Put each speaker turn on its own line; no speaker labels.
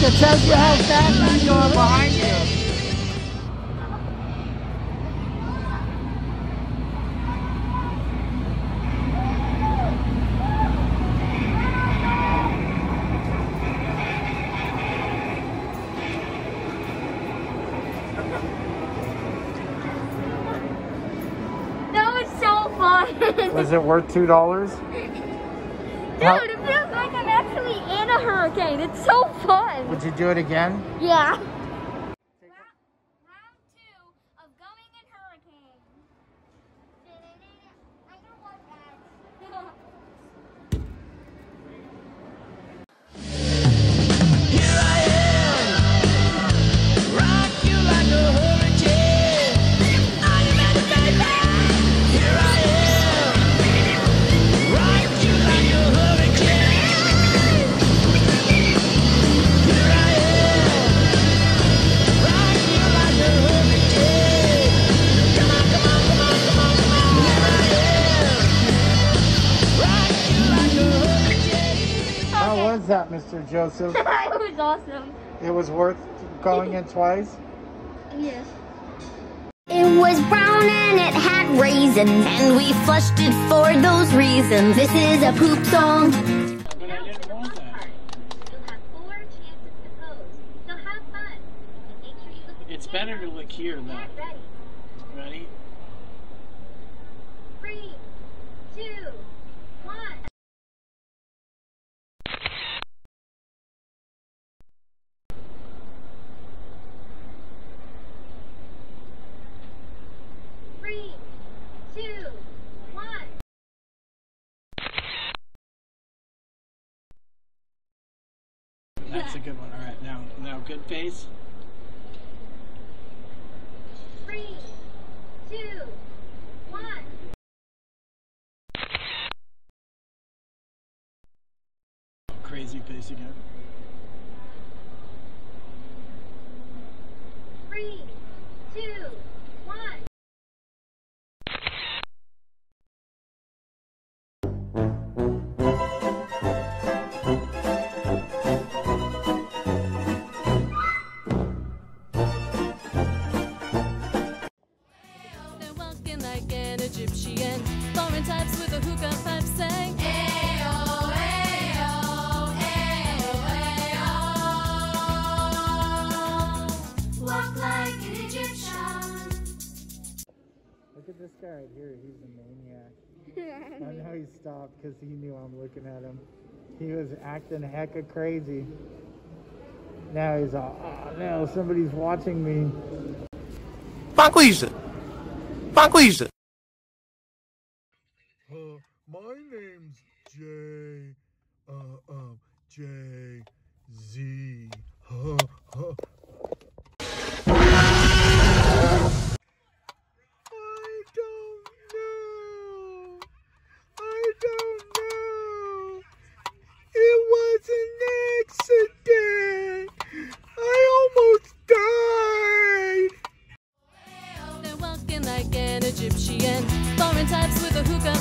it tells you how fast it's going behind you.
That was so fun.
Was it worth $2?
Dude, it feels like I'm actually in a hurricane. It's so fun.
Would you do it again?
Yeah. Round 2 of going in hurricanes. I know what that.
Here I am, rock you like a hurricane. Are you ready, baby? Here I am, rock you like a hurricane. Here I am, rock you like a hurricane. Come on, come on, come on, come on, come on. Here I am, rock you like a hurricane.
How was that, Mr. Joseph?
It was awesome.
It was worth going in twice?
Yes.
It was brown and it had raisins, and we flushed it for those reasons. This is a poop song.
But I didn't want that.
You'll have 4 chances to pose, so have fun. And make sure you look at the
It's better to look here, though.
Get ready.
Ready?
3, 2, 1. Three, 2, 1.
That's a good one. All right, now good face.
3, 2, 1.
Crazy face again.
3, 2, 1.
They're walking like an Egyptian, foreign types with a hookah pipe saying, Ayo, ayo, ayo, ayo. Walk like an Egyptian.
Look at this guy right here. He's a maniac. I know he stopped because he knew I'm looking at him. He was acting hecka crazy. Now he's all, oh no, somebody's watching me.
Bonquisha. Bonquisha.
My name's Jay-Z. I don't know. It was an accident. I almost died.
They're walking like an Egyptian, foreign types with a hookah